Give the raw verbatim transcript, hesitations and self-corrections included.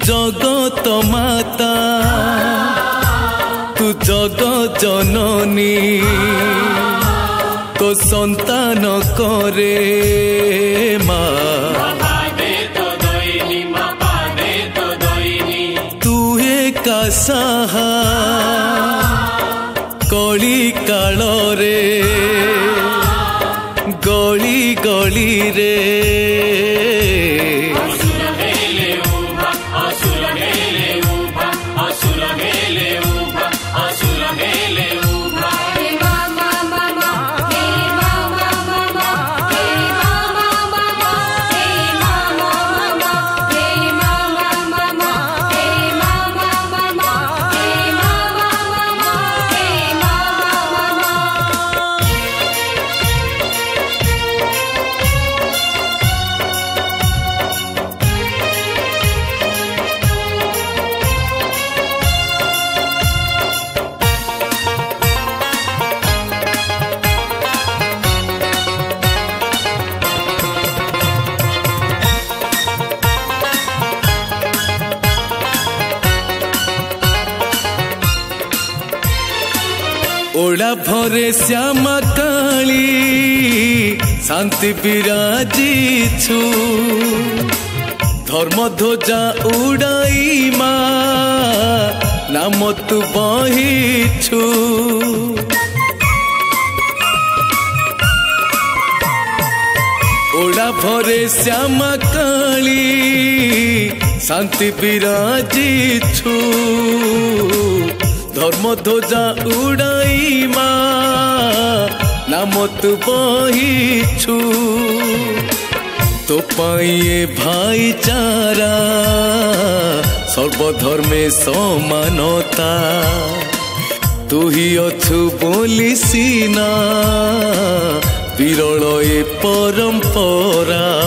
जगत माता तू जगत जननी तो संतान करे मा तू एका साहा कली काल रे गली गली रे ओला भरे श्यामा काली शांति विराजी छु धर्म ध्वजा उड़ाई मा नाम तू बही छु ओला भरे श्यामा काली शांति विराजी छु धर्म ध्वजा उड़ाई मा नाम तू बहीछु तो पाइए भाईचारा सर्वधर्मे समानता तू ही अछु बोली सीना विरल ए परंपरा